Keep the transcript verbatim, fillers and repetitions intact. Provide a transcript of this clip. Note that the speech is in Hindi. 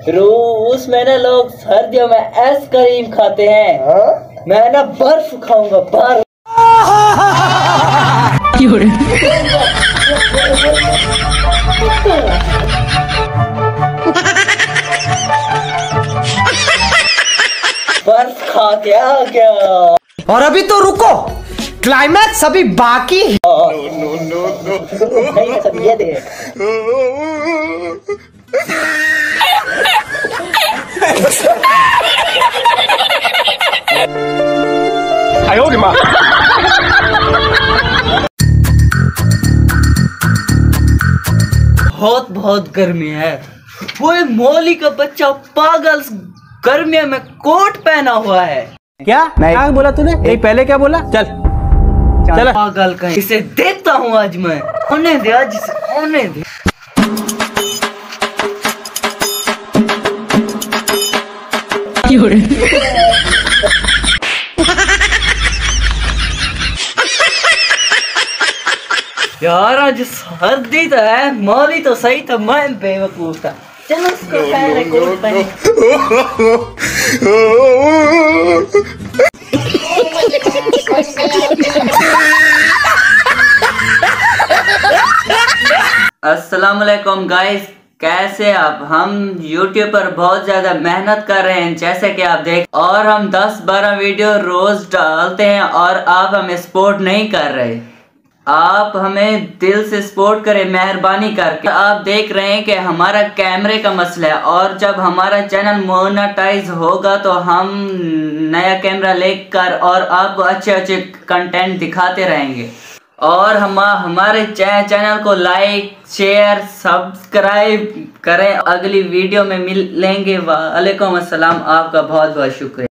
रूस में ना लोग सर्दियों में आइसक्रीम खाते हैं। हा? मैं ना बर्फ खाऊंगा, बर्फ। बर्फ खा के आ गया। और अभी तो रुको, क्लाइमैक्स अभी बाकी है। नो नो नो नो नहीं, सब ये देख। आयो रे माँ। बहुत बहुत गर्मी है। वो एक मौली का बच्चा पागल गर्मियों में कोट पहना हुआ है। क्या क्या बोला तूने? नहीं पहले क्या बोला? चल चल पागल कहीं। इसे देखता हूँ आज मैं। होने दे, आज इसे होने दे। यार आज सर्दी तो है, मौली तो सही था, मैं बेवकूफ था। चलो उसको पहले कोट पहने। अस्सलाम वालेकुम गाइस, कैसे आप? हम YouTube पर बहुत ज़्यादा मेहनत कर रहे हैं, जैसे कि आप देख, और हम दस बारह वीडियो रोज़ डालते हैं और आप हमें सपोर्ट नहीं कर रहे। आप हमें दिल से सपोर्ट करें मेहरबानी करके। आप देख रहे हैं कि हमारा कैमरे का मसला है, और जब हमारा चैनल मोनेटाइज होगा तो हम नया कैमरा लेकर और आपको अच्छे अच्छे कंटेंट दिखाते रहेंगे। और हम हमारे चैनल को लाइक शेयर सब्सक्राइब करें। अगली वीडियो में मिलेंगे। वालेकुम अस्सलाम, आपका बहुत बहुत शुक्रिया।